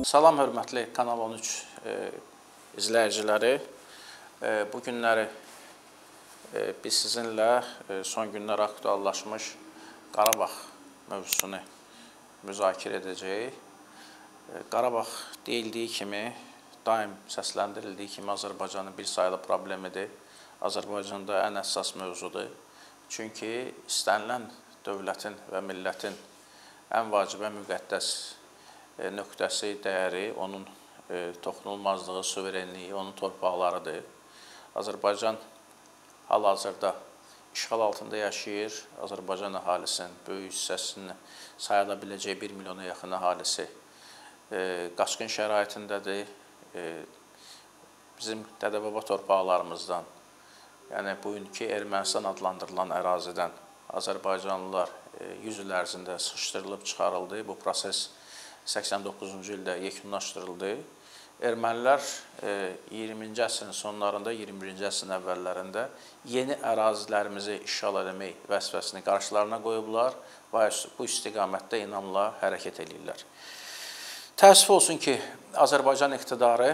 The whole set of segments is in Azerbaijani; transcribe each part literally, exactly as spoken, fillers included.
Salam, hörmətli Kanal on üç e, izləyiciləri. E, bu günləri e, biz sizinlə e, son günlər aktuallaşmış Qarabağ mövzusunu müzakirə edəcəyik. E, Qarabağ deyildiyi kimi, daim səsləndirildiyi kimi Azərbaycanın bir sayılı problemidir. Azərbaycanda ən əsas mövzudur. Çünki istənilən dövlətin və millətin ən vacibə müqəddəs nöqtəsi, dəyəri, onun e, toxunulmazlığı, suverenliyi, onun torpaqlarıdır. Azərbaycan hal-hazırda işğal altında yaşayır. Azərbaycan əhalisinin böyük hissəsini sayıla biləcəyi bir milyona yaxın əhalisi e, qaçqın şəraitindədir. E, bizim dədə-baba torpaqlarımızdan, yəni bugünkü Ermənistan adlandırılan ərazidən Azərbaycanlılar e, yüz il ərzində sıxışdırılıb çıxarıldı. Bu proses səksən doqquzuncu ildə yekunlaşdırıldı. Ermənilər iyirminci əsrin sonlarında, iyirmi birinci əsrin əvvəllərində yeni ərazilərimizi işğal etmək vəzifəsini qarşılarına qoyublar və bu istiqamətdə inamla hərəkət edirlər. Təəssüf olsun ki, Azərbaycan iqtidarı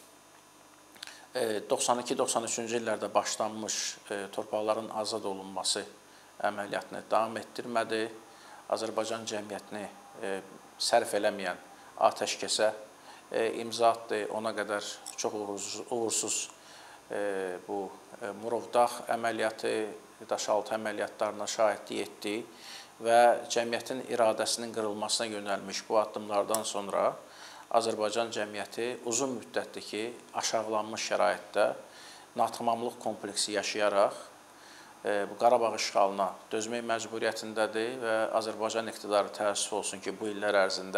doxsan iki doxsan üçüncü illərdə başlanmış torpaqların azad olunması əməliyyatını davam etdirmədi. Azərbaycan cəmiyyətini sərf eləməyən atəşkəsə imza atdı. Ona qədər çox uğursuz bu Murovdağ əməliyyatı, Daşaltı əməliyyatlarına şahidlik etdi və cəmiyyətin iradəsinin qırılmasına yönəlmiş bu addımlardan sonra Azərbaycan cəmiyyəti uzun müddətdir ki, aşağılanmış şəraitdə natamamlıq kompleksi yaşayaraq bu Qarabağ işğalına dözmək məcburiyyətindədir və Azərbaycan iqtidarı təəssüf olsun ki, bu illər ərzində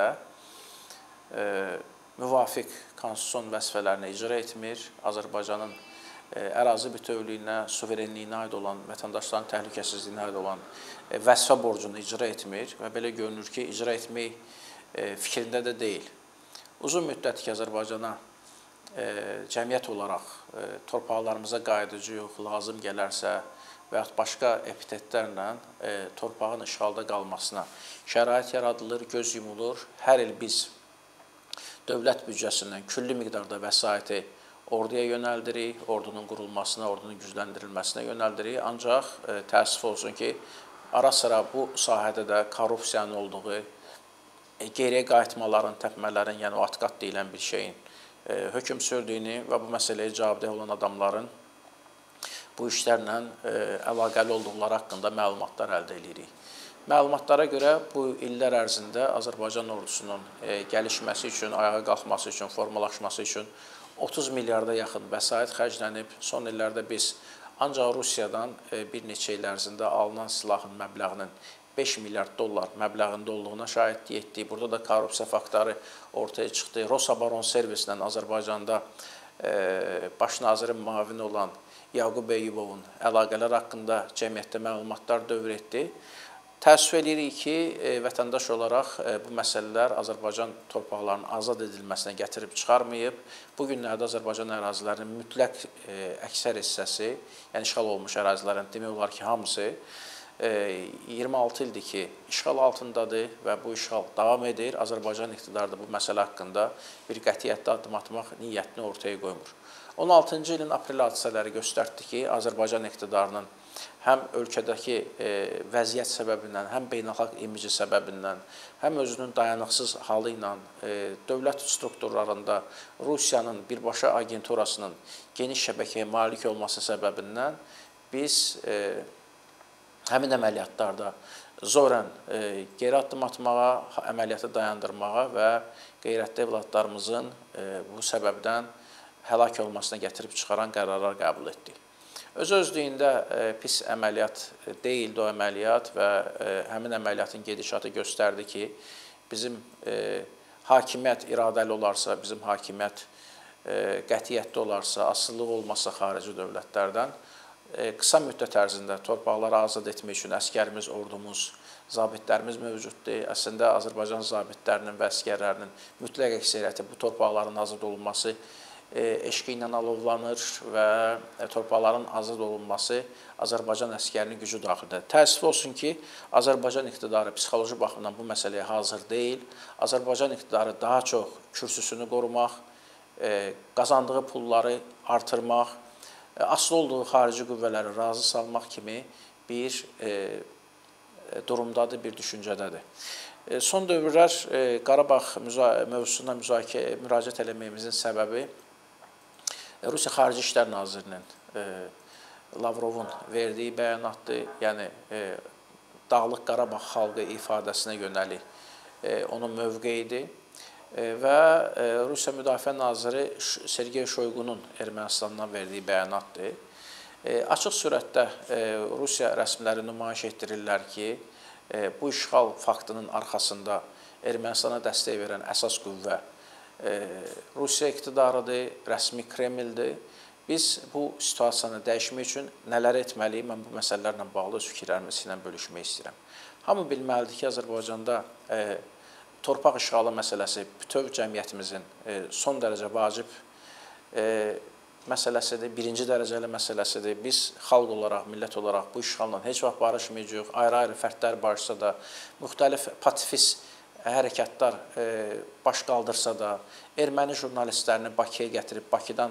e, müvafiq konstitusion vəzifələrini icra etmir. Azərbaycanın e, ərazi bütövlüyünə, suverenliyinə aid olan, vətəndaşların təhlükəsizliyinə aid olan e, vəzifə borcunu icra etmir və belə görünür ki, icra etmək e, fikrində də deyil. Uzun müddət ki, Azərbaycana e, cəmiyyət olaraq e, torpaqlarımıza qayıdıcı yox, lazım gələrsə və yaxud başqa epitetlərlə e, torpağın işğalda qalmasına şərait yaradılır, göz yumulur. Hər il biz dövlət büdcəsindən külli miqdarda vəsaiti orduya yönəldirik, ordunun qurulmasına, ordunun gücləndirilməsinə yönəldirik. Ancaq e, təəssüf olsun ki, ara-sıra bu sahədə də korrupsiyanın olduğu, e, geriyə qayıtmaların, təpmələrin, yəni o atqat deyilən bir şeyin e, hökm sürdüyünü və bu məsələyə cavabdeh olan adamların bu işlərlə e, əlaqəli olduqları haqqında məlumatlar əldə edirik. Məlumatlara görə bu illər ərzində Azərbaycan ordusunun e, gəlişməsi üçün, ayağa qalxması üçün, formalaşması üçün otuz milyarda yaxın vəsait xərclənib. Son illərdə biz ancaq Rusiyadan e, bir neçə il ərzində alınan silahın məbləğinin beş milyard dollar məbləğində olduğuna şahidlik etdik. Burada da korrupsiya faktları ortaya çıxdı. Rosabaron servisindən Azərbaycanda e, baş nazirin müavini olan Yaqub Eyyubovun əlaqələr haqqında cəmiyyətdə məlumatlar dövr etdi. Təəssüf edirik ki, vətəndaş olaraq bu məsələlər Azərbaycan torpaqlarının azad edilməsinə gətirib çıxarmayıb. Bu günlərdə Azərbaycan ərazilərinin mütləq əksər hissəsi, yəni işğal olmuş ərazilərin demək olar ki, hamısı iyirmi altı ildir ki, işğal altındadır və bu işğal davam edir. Azərbaycan iqtidarı da bu məsələ haqqında bir qətiyyətli addım atmaq niyyətini ortaya qoymur. on altıncı ilin aprel hadisələri göstərdi ki, Azərbaycan iqtidarının həm ölkədəki e, vəziyyət səbəbindən, həm beynəlxalq imici səbəbindən, həm özünün dayanıqsız halı ilə e, dövlət strukturlarında Rusiyanın birbaşa agenturasının geniş şəbəkəyə malik olması səbəbindən biz e, həmin əməliyyatlarda zorən e, geri addım atmağa, əməliyyatı dayandırmağa və qeyrətli evladlarımızın e, bu səbəbdən həlak olmasına gətirib çıxaran qərarlar qəbul etdik. Öz-özlüyündə e, pis əməliyyat deyildi o əməliyyat və e, həmin əməliyyatın gedişatı göstərdi ki, bizim e, hakimiyyət iradəli olarsa, bizim hakimiyyət e, qətiyyətli olarsa, asılılıq olmazsa xarici dövlətlərdən, e, qısa müddət ərzində torpaqları azad etmək üçün əskərimiz, ordumuz, zabitlərimiz mövcuddur. Əslində, Azərbaycan zabitlərinin və əskərlərinin mütləq əksəriyyəti bu torpaqların azad olunması eşqi ilə alovlanır və torpaqların azad olunması Azərbaycan əsgərinin gücü daxilindədir. Təəssüf olsun ki, Azərbaycan iqtidarı psixoloji baxımdan bu məsələyə hazır deyil. Azərbaycan iqtidarı daha çox kürsüsünü qorumaq, qazandığı pulları artırmaq, asılı olduğu xarici qüvvələri razı salmaq kimi bir durumdadır, bir düşüncədədir. Son dövrlər Qarabağ mövzusuna müraciət eləməyimizin səbəbi Rusiya Xarici İşlər Nazirinin Lavrovun verdiyi bəyanatdır, yəni Dağlıq Qarabağ xalqı ifadəsinə yönəlik onun mövqeyidir və Rusiya Müdafiə Naziri Sergey Shoygunun Ermənistandan verdiyi bəyanatdır. Açıq surətdə Rusiya rəsmiləri nümayiş etdirirlər ki, bu işğal faktının arxasında Ermənistana dəstək verən əsas qüvvə Rusiya iqtidarıdır, rəsmi Kremldir. Biz bu situasiyanı dəyişmək üçün nələr etməliyik? Mən bu məsələlərlə bağlı öz fikirlərimi sizinlə bölüşmək istəyirəm. Hamı bilməlidir ki, Azərbaycanda torpaq işğalı məsələsi bütöv cəmiyyətimizin son dərəcə vacib məsələsidir, birinci dərəcəli məsələsidir. Biz xalq olaraq, millət olaraq bu işğalla heç vaxt barışmayacağıq. Ayrı-ayrı fərdlər barışsa da, müxtəlif patifist hərəkətlər baş qaldırsa da, erməni jurnalistlərini Bakıya gətirib, Bakıdan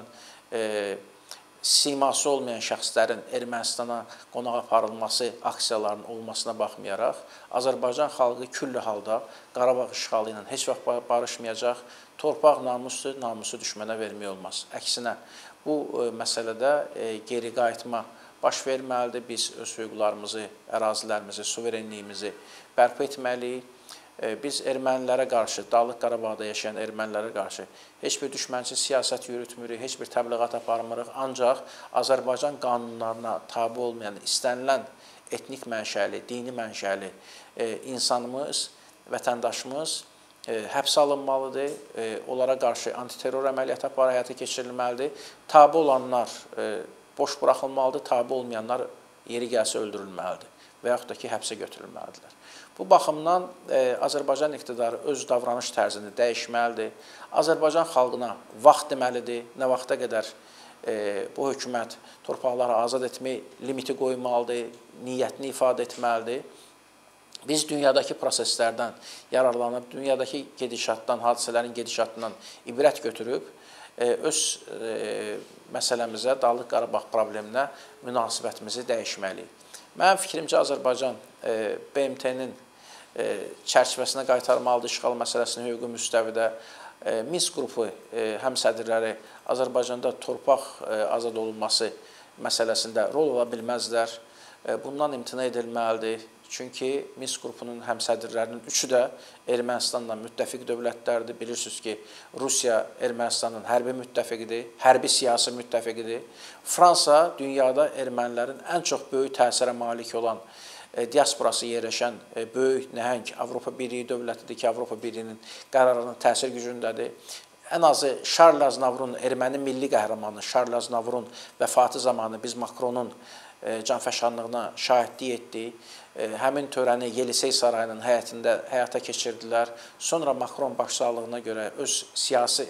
siması olmayan şəxslərin Ermənistana qonaq aparılması aksiyalarının olmasına baxmayaraq, Azərbaycan xalqı külli halda Qarabağ işğalı ilə heç vaxt barışmayacaq. Torpaq namusdur, namusu düşmənə vermək olmaz. Əksinə, bu məsələdə geri qayıtma baş verməlidir. Biz öz hüquqlarımızı, ərazilərimizi, suverenliyimizi bərpa etməliyik. Biz ermənilərə qarşı, Dağlıq Qarabağda yaşayan ermənilərə qarşı heç bir düşmənçi siyasət yürütmürük, heç bir təbliğat aparmırıq. Ancaq Azərbaycan qanunlarına tabi olmayan, istənilən etnik mənşəli, dini mənşəli insanımız, vətəndaşımız həbs alınmalıdır. Onlara qarşı antiterror əməliyyatı həyata keçirilməlidir. Tabi olanlar boş buraxılmalıdır, tabi olmayanlar yeri gəlsə öldürülməlidir və yaxud da ki, həbsə götürülməlidirlər. Bu baxımdan Azərbaycan iqtidarı öz davranış tərzini dəyişməlidir. Azərbaycan xalqına vaxt deməlidir, nə vaxta qədər bu hökumət torpaqları azad etmək limiti qoymalıdır, niyyətini ifadə etməlidir. Biz dünyadakı proseslərdən yararlanıb, dünyadakı gedişatdan, hadisələrin gedişatından ibrət götürüb, öz məsələmizə, Dağlıq Qarabağ probleminə münasibətimizi dəyişməliyik. Mənim fikrimcə Azərbaycan B M T-nin çərçivəsinə qaytarmalıdır işğal məsələsini hüquqi müstəvidə. Minsk qrupu həmsədrləri Azərbaycanda torpaq azad olunması məsələsində rol ola bilməzlər. Bundan imtina edilməlidir. Çünki Minsk qrupunun həmsədrlərinin üçü də Ermənistanla müttəfiq dövlətlərdir. Bilirsiniz ki, Rusiya Ermənistanın hərbi müttəfiqidir, hərbi siyasi müttəfiqidir. Fransa dünyada ermənilərin ən çox böyük təsirə malik olan diasporası yerləşən böyük, nəhəng Avropa Birliyi dövlətidir ki, Avropa Birliyinin qərarının təsir gücündədir. Ən azı Şarl Aznavrun, erməni milli qəhrəmanı Şarl Aznavrun vəfatı zamanı biz Makronun canfəşanlığına şahidlik etdik. Həmin törəni Yelisey sarayının həyətində həyata keçirdilər. Sonra Makron başsağlığına görə öz siyasi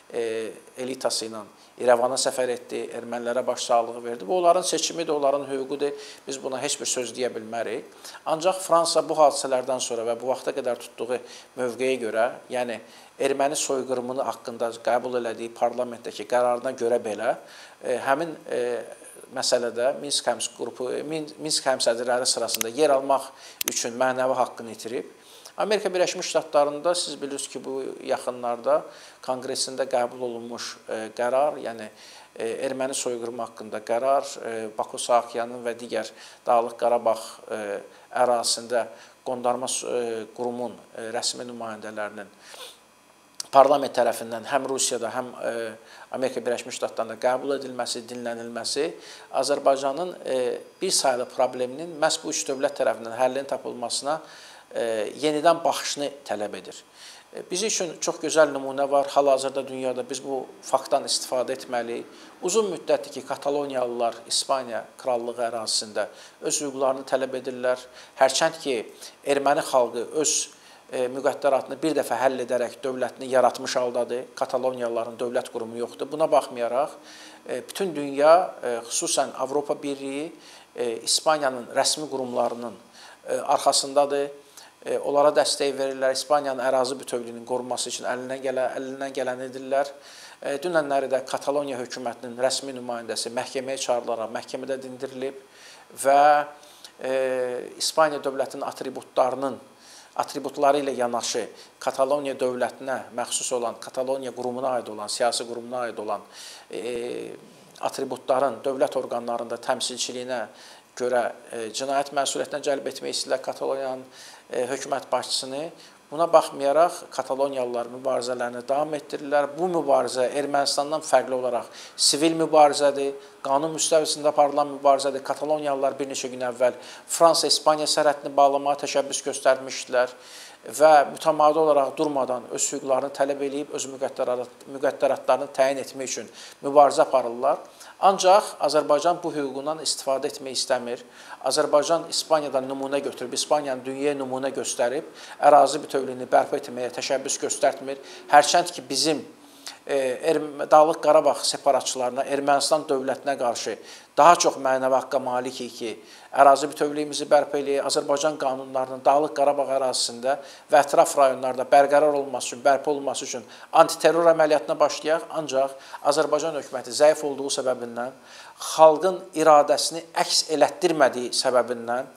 elitası ilə İrəvana səfər etdi, ermənilərə başsağlığı verdi. Bu, onların seçimidir, onların hüququdur. Biz buna heç bir söz deyə bilmərik. Ancaq Fransa bu hadisələrdən sonra və bu vaxta qədər tutduğu mövqeyə görə, yəni erməni soyqırımını haqqında qəbul elədiyi parlamentdəki qərarına görə belə, həmin məsələdə Minsk qrupu, Minsk həmsədrləri sırasında yer almaq üçün mənəvi haqqını itirib. Amerika Birləşmiş Ştatlarında siz bilirsiniz ki, bu yaxınlarda konqresində qəbul olunmuş qərar, yəni erməni soyqırımı haqqında qərar, Baku Saakyanın və digər Dağlıq Qarabağ ərazisində qondarma qurumun rəsmi nümayəndələrinin parlament tərəfindən həm Rusiyada, həm Amerika Birləşmiş Ştatlarında qəbul edilməsi, dinlənilməsi Azərbaycanın bir sayılı probleminin məhz bu üç dövlət tərəfindən həllinin tapılmasına yenidən baxışını tələb edir. Bizim üçün çox gözəl nümunə var. Hal-hazırda dünyada biz bu faktdan istifadə etməliyik. Uzun müddətdir ki, Kataloniyalılar İspaniya krallığı ərazisində öz hüquqlarını tələb edirlər. Hərçənd ki, erməni xalqı öz müqəddəratını bir dəfə həll edərək dövlətini yaratmış haldadır. Kataloniyalıların dövlət qurumu yoxdur. Buna baxmayaraq, bütün dünya, xüsusən Avropa Birliyi, İspaniyanın rəsmi qurumlarının arxasındadır. Onlara dəstək verirlər. İspaniyanın ərazi bütövlüyünün qorunması üçün əlindən gələn, əlindən gələn edirlər. Dünənləri də Kataloniya hökumətinin rəsmi nümayəndəsi məhkəməyə çağırılaraq məhkəmədə dindirilib və İspaniya dövlətinin atributlarının atributları ilə yanaşı Kataloniya dövlətinə məxsus olan, Kataloniya qurumuna aid olan, siyasi qurumuna aid olan atributların dövlət orqanlarında təmsilçiliyinə görə cinayət məsuliyyətinə cəlb etmək istəyirlər Kataloniyanın hökumət başçısını. Buna baxmayaraq Kataloniyalılar mübarizələrini davam etdirirlər. Bu mübarizə Ermənistandan fərqli olaraq sivil mübarizədir, qanun müstəvisində aparılan mübarizədir. Kataloniyalılar bir neçə gün əvvəl Fransa-İspaniya sərhədini bağlamağa təşəbbüs göstərmişdilər və mütəmadi olaraq durmadan öz hüquqlarını tələb edib, öz müqəddəratlarını təyin etmək üçün mübarizə aparırlar. Ancaq Azərbaycan bu hüququndan istifadə etmək istəmir. Azərbaycan İspaniyadan nümunə götürüb, İspaniyanın dünyaya nümunə göstərib, ərazi bütövlüyünü bərpa etməyə təşəbbüs göstərmir. Hərçənd ki, bizim Dağlıq Qarabağ separatçılarına, Ermənistan dövlətinə qarşı daha çox mənəvi haqqa malikik ki, ərazi bütövlüyümüzü bərpa eləyək, Azərbaycan qanunlarının Dağlıq Qarabağ ərazisində və ətraf rayonlarda bərqərar olması üçün, bərpa olması üçün antiterror əməliyyatına başlayaq. Ancaq Azərbaycan hökuməti zəif olduğu səbəbindən, xalqın iradəsini əks elətdirmədiyi səbəbindən,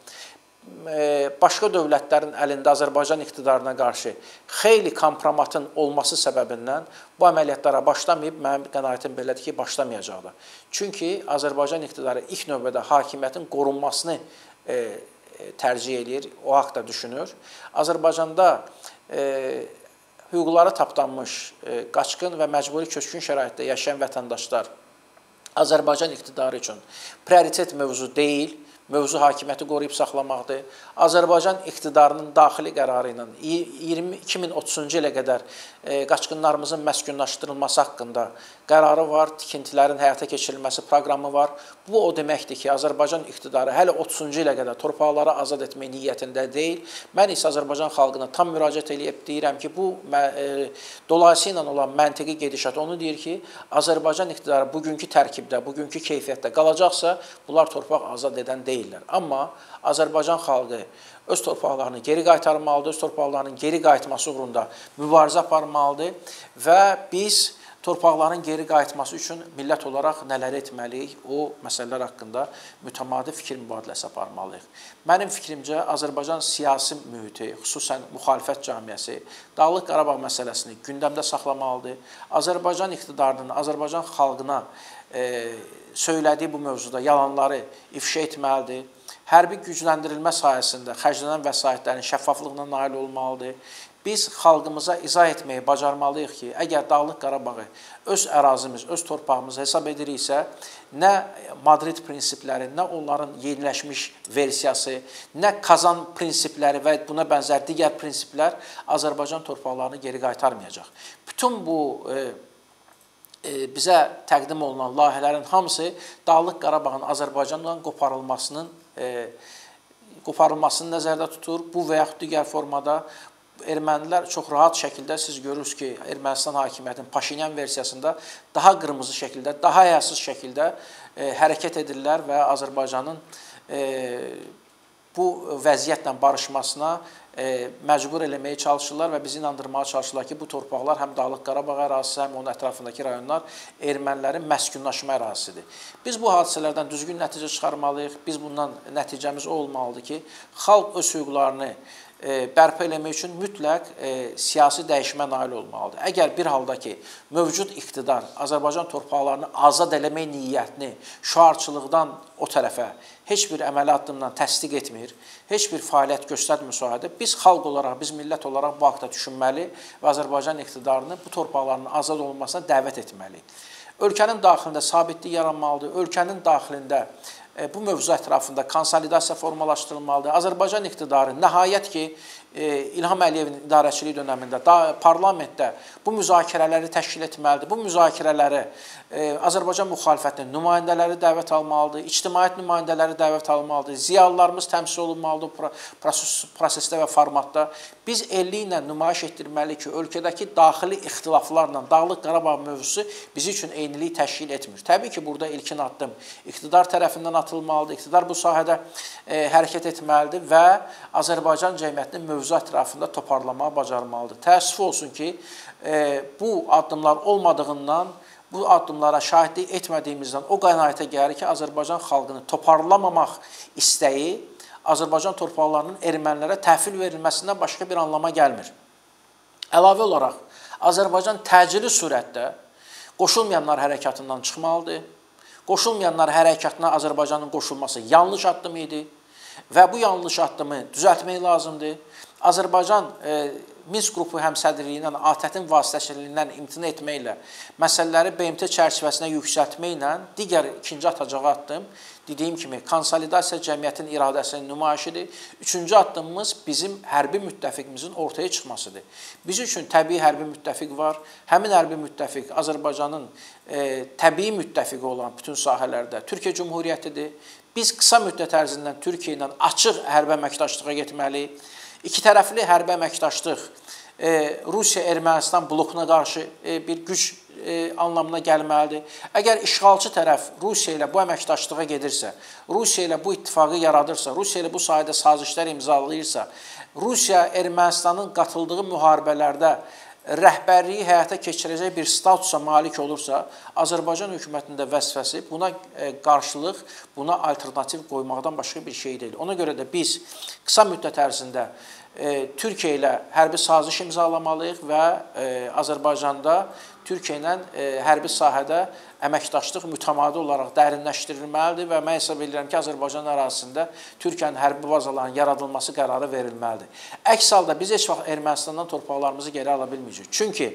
başqa dövlətlərin əlində Azərbaycan iqtidarına qarşı xeyli kompromatın olması səbəbindən bu əməliyyatlara başlamayıb, mənim qənaətim belədir ki, başlamayacaqdır. Çünki Azərbaycan iqtidarı ilk növbədə hakimiyyətin qorunmasını tərcih edir, o haqda düşünür. Azərbaycanda hüquqları tapdanmış, qaçqın və məcburi köçkün şəraitdə yaşayan vətəndaşlar Azərbaycan iqtidarı üçün prioritet mövzu deyil, mövzu hakimiyyəti qoruyub saxlamaqdır. Azərbaycan iqtidarının daxili qərarı ilə iki min otuzuncu ilə qədər qaçqınlarımızın məskunlaşdırılması haqqında qərarı var, tikintilərin həyata keçirilməsi proqramı var. Bu o deməkdir ki, Azərbaycan iqtidarı hələ otuzuncu ilə qədər torpaqları azad etmək niyyətində deyil. Mən isə Azərbaycan xalqına tam müraciət edib deyirəm ki, bu dolayısıyla olan məntiqi gedişat onu deyir ki, Azərbaycan iqtidarı bugünkü tərkibdə, bugünkü keyfiyyətdə qalacaqsa, bunlar torpaq azad edən deyil. Amma Azərbaycan xalqı öz torpaqlarını geri qaytarmalıdır, öz torpaqlarının geri qayıtması uğrunda mübarizə aparmalıdır və biz torpaqların geri qayıtması üçün millət olaraq nələr etməliyik, o məsələlər haqqında mütəmadi fikir mübadiləsi aparmalıyıq. Mənim fikrimcə, Azərbaycan siyasi mühiti, xüsusən müxalifət cəmiyyəsi Dağlıq Qarabağ məsələsini gündəmdə saxlamalıdır. Azərbaycan iqtidarının, Azərbaycan xalqına söylədiyi bu mövzuda yalanları ifşa etməlidir. Hərbi gücləndirilmə sayəsində xərclənən vəsaitlərin şəffaflığına nail olmalıdır. Biz xalqımıza izah etməyi bacarmalıyıq ki, əgər Dağlıq Qarabağı öz ərazimiz, öz torpağımız hesab ediriksə, nə Madrid prinsipləri, nə onların yeniləşmiş versiyası, nə Kazan prinsipləri və buna bənzər digər prinsiplər Azərbaycan torpaqlarını geri qaytarmayacaq. Bütün bu bizə təqdim olunan layihələrin hamısı Dağlıq Qarabağın Azərbaycandan qoparılmasının qoparılmasını nəzərdə tutur. Bu və yaxud digər formada ermənilər çox rahat şəkildə, siz görürsünüz ki, Ermənistan hakimiyyətinin Paşinyan versiyasında daha qırmızı şəkildə, daha həyasız şəkildə hərəkət edirlər və Azərbaycanın bu vəziyyətlə barışmasına məcbur eləməyə çalışırlar və bizi inandırmağa çalışırlar ki, bu torpaqlar həm Dağlıq Qarabağ ərazisi, həm onun ətrafındakı rayonlar ermənilərin məskunlaşma ərazisidir. Biz bu hadisələrdən düzgün nəticə çıxarmalıyıq. Biz bundan nəticəmiz o olmalıdır ki, xalq öz hüquqlarını bərpa eləmək üçün mütləq siyasi dəyişmə nail olmalıdır. Əgər bir halda ki, mövcud iqtidar Azərbaycan torpaqlarını azad eləmək niyyətini şüarçılıqdan o tərəfə heç bir əməli addımdan təsdiq etmir, heç bir fəaliyyət göstərmirsə, biz xalq olaraq, biz millət olaraq bu haqda düşünməli və Azərbaycan iqtidarını bu torpaqların azad olunmasına dəvət etməliyik. Ölkənin daxilində sabitlik yaranmalıdır, ölkənin daxilində bu mövzu ətrafında konsolidasiya formalaşdırılmalıdır. Azərbaycan iqtidarı nəhayət ki, İlham Əliyevin idarəçiliyi dönəmində parlamentdə bu müzakirələri təşkil etməlidir. Bu müzakirələri Azərbaycan müxalifətinin nümayəndələri dəvət almalıdır, ictimaiyyət nümayəndələri dəvət almalıdır, ziyalılarımız təmsil olunmalıdır prosesdə və formatda. Biz elliklə nümayiş etdirməliyik ki, ölkədəki daxili ixtilaflarla Dağlıq Qarabağ mövzusu bizi üçün eynilik təşkil etmir. Təbii ki, burada ilkin addım iqtidar tərəfindən atılmalıdır, iqtidar bu sahədə e, hərəkət etməlidir və Azərbaycan cəmiyyətinin mövzu ətrafında toparlamağı bacarmalıdır. Təəssüf olsun ki, e, bu addımlar olmadığından, bu addımlara şahidlik etmədiyimizdən o qənaətə gəlir ki, Azərbaycan xalqını toparlamamaq istəyi Azərbaycan torpaqlarının ermənilərə təhvil verilməsindən başqa bir anlama gəlmir. Əlavə olaraq, Azərbaycan təcili surətdə qoşulmayanlar hərəkatından çıxmalıdır. Qoşulmayanlar hərəkatına Azərbaycanın qoşulması yanlış addım idi və bu yanlış addımı düzəltmək lazımdır. Azərbaycan e, Minsk qrupu həmsədrliyindən, ATƏT-in vasitəçiliyindən imtina etməklə, məsələləri B M T çərçivəsinə yüksəltməklə digər ikinci atacağı addım, dediyim kimi, konsolidasiya cəmiyyətin iradəsinin nümayişidir. Üçüncü addımımız bizim hərbi müttəfiqimizin ortaya çıxmasıdır. Biz üçün təbii hərbi müttəfiq var. Həmin hərbi müttəfiq Azərbaycanın e, təbii müttəfiqi olan bütün sahələrdə Türkiyə Cumhuriyyətidir. Biz qısa müddət ərzindən Türkiyə ilə açıq hərbi əməkdaşlığa getməliyik. İki tərəfli hərbi əməkdaşlıq e, Rusiya-Ermənistan blokuna qarşı e, bir güc e, anlamına gəlməlidir. Əgər işğalçı tərəf Rusiya ilə bu əməkdaşlığa gedirsə, Rusiya ilə bu ittifaqı yaradırsa, Rusiya ilə bu sayədə sazişlər imzalayırsa, Rusiya Ermənistanın qatıldığı müharibələrdə rəhbərliyi həyata keçirəcək bir statusa malik olursa, Azərbaycan hökumətinin də vəzifəsi buna qarşılıq, buna alternativ qoymaqdan başqa bir şey deyil. Ona görə də biz qısa müddət ərzində e, Türkiyə ilə hərbi saziş imzalamalıyıq və e, Azərbaycanda Türkiyə ilə e, hərbi sahədə əməkdaşlıq mütəmadi olaraq dərinləşdirilməlidir və mən hesab edirəm ki, Azərbaycan ərazisində Türkiyənin hərbi bazalarının yaradılması qərarı verilməlidir. Əks halda biz heç vaxt Ermənistandan torpaqlarımızı geri ala bilməyəcəyik. Çünki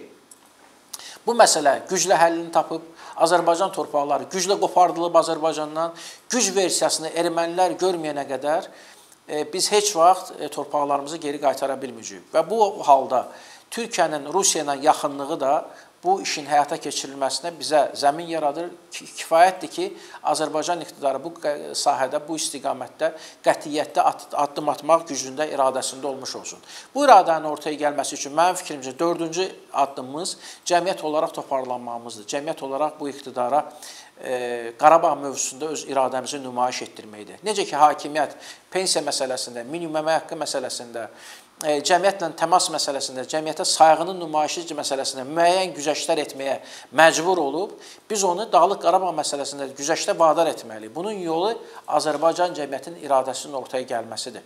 bu məsələ güclə həllini tapıb, Azərbaycan torpaqları güclə qopardılıb Azərbaycandan, güc versiyasını ermənilər görməyənə qədər e, biz heç vaxt e, torpaqlarımızı geri qaytara bilməyəcəyik. Və bu halda Türkiyənin Rusiya ilə yaxınlığı da bu işin həyata keçirilməsinə bizə zəmin yaradır. Kifayətdir ki, Azərbaycan iqtidarı bu sahədə, bu istiqamətdə qətiyyətdə addım atmaq gücündə, iradəsində olmuş olsun. Bu iradənin ortaya gəlməsi üçün mənim fikrimcə dördüncü addımımız cəmiyyət olaraq toparlanmamızdır. Cəmiyyət olaraq bu iqtidara e, Qarabağ mövzusunda öz iradəmizi nümayiş etdirməkdir. Necə ki, hakimiyyət pensiya məsələsində, minimum əmək haqqı məsələsində, cəmiyyətlə təmas məsələsində, cəmiyyətə sayğının nümayişi məsələsində müəyyən güzəştlər etməyə məcbur olub, biz onu Dağlıq Qarabağ məsələsində güzəştə vadar etməliyik. Bunun yolu Azərbaycan cəmiyyətinin iradəsinin ortaya gəlməsidir.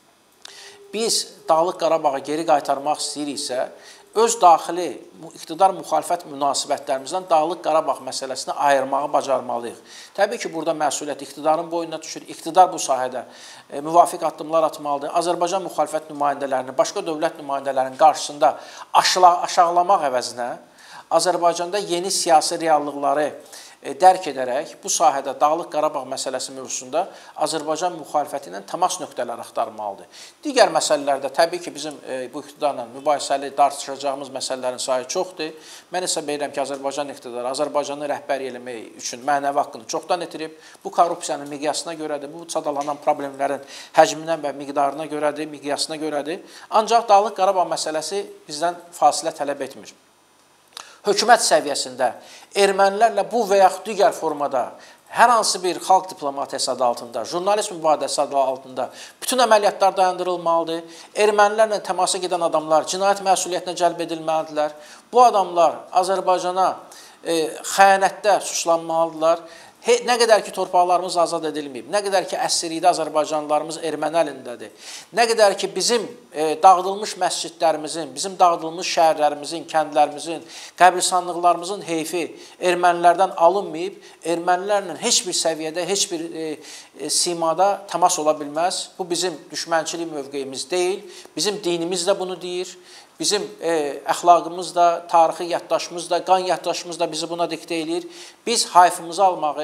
Biz Dağlıq Qarabağı geri qaytarmaq istəyiriksə, öz daxili iqtidar müxalifət münasibətlərimizdən Dağlıq Qarabağ məsələsini ayırmağı bacarmalıyıq. Təbii ki, burada məsuliyyət iqtidarın boynuna düşür. İqtidar bu sahədə e, müvafiq addımlar atmalıdır. Azərbaycan müxalifət nümayəndələrini, başqa dövlət nümayəndələrinin qarşısında aşıla, aşağılamaq əvəzinə Azərbaycanda yeni siyasi reallıqları dərk edərək bu sahədə Dağlıq Qarabağ məsələsi mövzusunda Azərbaycan müxalifəti ilə təmas nöqtələri axtarmalıdır. Digər məsələlərdə təbii ki, bizim bu iqtidarla mübahisəli tartışacağımız məsələlərin sayı çoxdur. Mən hesab edirəm ki, Azərbaycan iqtidarı Azərbaycanı rəhbər eləmək üçün mənəvi haqqını çoxdan itirib. Bu korrupsiyanın miqyasına görədir, bu sadalanan problemlərin həcmindən və miqdarına görədir, miqyasına görədir. Ancaq Dağlıq Qarabağ məsələsi bizdən fasilə tələb etmir. Hökumət səviyyəsində ermənilərlə bu və yaxud digər formada hər hansı bir xalq diplomatiyası adı altında, jurnalist mübadiləsi adı altında bütün əməliyyatlar dayandırılmalıdır. Ermənilərlə təmasa gedən adamlar cinayət məsuliyyətinə cəlb edilməlidirlər. Bu adamlar Azərbaycana e, xəyanətdə suçlanmalıdırlar. He, nə qədər ki, torpaqlarımız azad edilməyib, nə qədər ki, əsirlikdə Azərbaycanlılarımız erməni əlindədir, nə qədər ki, bizim e, dağıdılmış məscidlərimizin, bizim dağıdılmış şəhərlərimizin, kəndlərimizin, qəbristanlıqlarımızın heyfi ermənilərdən alınmayıb, ermənilərlə heç bir səviyyədə, heç bir e, e, simada təmas ola bilməz. Bu bizim düşmənçilik mövqeyimiz deyil, bizim dinimiz də bunu deyir. Bizim e, əxlaqımız da, tarixi yaddaşımız da, qan yaddaşımız da bizi buna diktə eləyir. Biz hayfımızı almağı,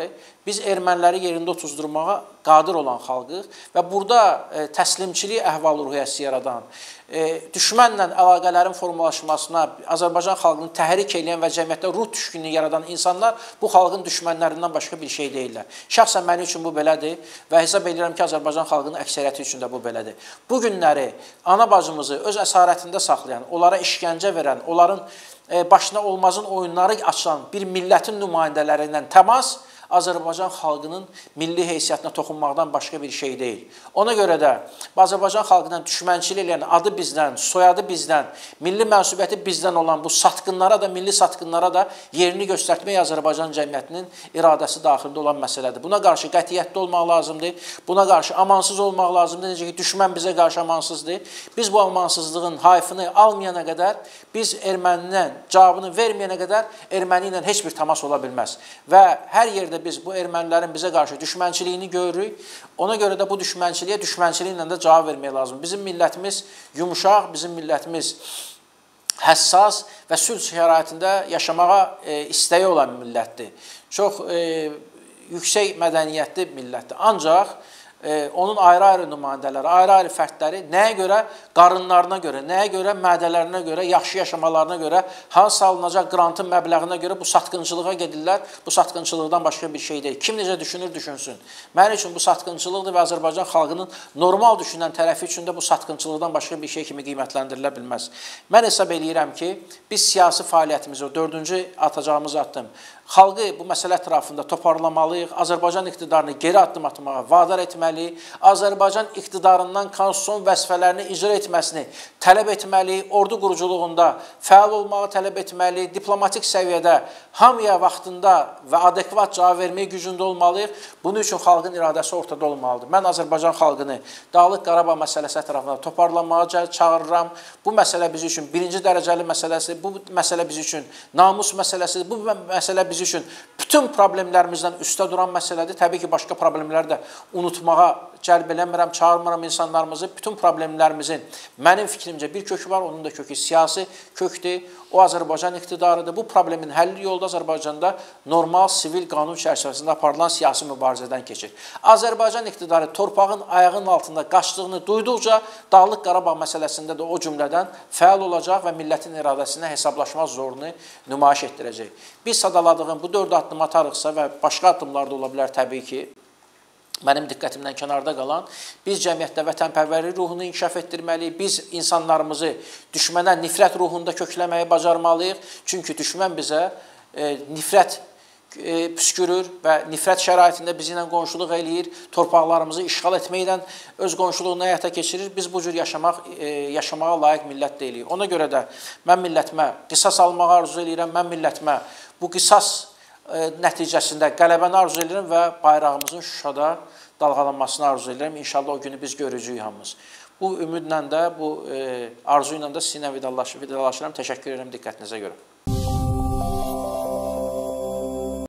biz erməniləri yerində otuzdurmağa qadir olan xalqıq və burada e, təslimçilik əhval-ruhiyyəsi yaradan, e, düşmənlə əlaqələrin formalaşmasına Azərbaycan xalqını təhrik edən və cəmiyyətdə ruh düşkünlüyü yaradan insanlar bu xalqın düşmənlərindən başqa bir şey deyirlər. Şəxsən mənim üçün bu belədir və hesab edirəm ki, Azərbaycan xalqının əksəriyyəti üçün də bu belədir. Bu günləri ana bacımızı öz əsarətində saxlayan, onlara işgəncə verən, onların başına olmazın oyunları açan bir millətin nümayəndələrindən təmas Azərbaycan xalqının milli heysiyyətinə toxunmaqdan başqa bir şey deyil. Ona görə də Azərbaycan xalqından düşmənçilik edən, adı bizdən, soyadı bizdən, milli mənsubiyyəti bizdən olan bu satqınlara da, milli satqınlara da yerini göstərmək Azərbaycan cəmiyyətinin iradəsi daxilində olan məsələdir. Buna qarşı qətiyyətli olmaq lazımdır, buna qarşı amansız olmaq lazımdır. Necə ki, düşmən bizə qarşı amansızdır. Biz bu amansızlığın hayfını almayana qədər, biz ermənindən cavabını verməyənə qədər erməni ilə heç bir təmas ola bilməz. Və hər yerdə biz bu ermənilərin bizə qarşı düşmənçiliyini görürük. Ona görə də bu düşmənçiliyə düşmənçiliklə də cavab vermək lazımdır. Bizim millətimiz yumuşaq, bizim millətimiz həssas və sülh şəraitində yaşamağa e, istəyi olan millətdir. Çox e, yüksək mədəniyyətli millətdir. Ancaq e, onun ayrı-ayrı nümayəndələri, ayrı-ayrı fərdləri nəyə görə? Qarınlarına görə, nəyə görə? Mədələrinə görə, yaxşı yaşamalarına görə, hansı alınacaq qrantın məbləğinə görə bu satqınçılığa gedirlər. Bu satqınçılıqdan başqa bir şey deyil. Kim necə düşünür, düşünsün. Mənim üçün bu satqınçılıqdır və Azərbaycan xalqının normal düşünən tərəfi üçün də bu satqınçılıqdan başqa bir şey kimi qiymətləndirilə bilməz. Mən hesab edirəm ki, biz siyasi fəaliyyətimizi, o dördüncü atacağımız addım, xalqı bu məsələ ətrafında toparlamalıyıq, Azərbaycan iqtidarını geri addım atmağa vadar etməliyik, Azərbaycan iqtidarından konstitusiyon vəzifələrini icra etməsini tələb etməliyik, ordu quruculuğunda fəal olmağı tələb etməliyik, diplomatik səviyyədə hamıya vaxtında və adekvat cavab verməyə gücündə olmalıyıq. Bunun üçün xalqın iradəsi ortada olmalıdır. Mən Azərbaycan xalqını Dağlıq Qarabağ məsələsi ətrafında toparlanmağa çağırıram. Bu məsələ biz üçün birinci dərəcəli məsələsidir, bu məsələ biz üçün namus məsələsidir, bu məsələ biz üçün bütün problemlərimizdən üstə duran məsələdir. Təbii ki, başqa problemləri də unutmağa cəlb eləmirəm, çağırmıram insanlarımızı. Bütün problemlərimizin mənim fikrimcə bir kökü var, onun da kökü siyasi kökdür. O Azərbaycan iqtidarıdır. Bu problemin həlli yolda Azərbaycanda normal sivil qanun çərçivəsində aparılan siyasi mübarizədən keçir. Azərbaycan iqtidarı torpağın ayağının altında qaçdığını duyduqca Dağlıq Qarabağ məsələsində də o cümlədən fəal olacaq və millətin iradəsinə hesablaşma zorunu nümayiş etdirəcək. Biz sadaladığım bu dörd addım atarıqsa və başqa addımlar da ola bilər təbii ki, mənim diqqətimdən kənarda qalan, biz cəmiyyətdə vətənpərvərlik ruhunu inkişaf etdirməliyik, biz insanlarımızı düşmənə nifrət ruhunda kökləməyi bacarmalıyıq. Çünki düşmən bizə e, nifrət e, püskürür və nifrət şəraitində bizi ilə qonşuluq eləyir, torpaqlarımızı işğal etməklə öz qonşuluğunu həyata keçirir. Biz bu cür yaşamaq, e, yaşamağa layiq millət deyilik. Ona görə də mən millətimə qisas almağı arzu edirəm, mən millətimə bu qisas nəticəsində qələbəni arzu edirəm və bayrağımızın Şuşada dalğalanmasını arzu edirəm. İnşallah o günü biz görəcəyik hamımız. Bu ümidlə də, bu arzu ilə də sizinlə vidalaşıram. Təşəkkür edirəm diqqətinizə görə.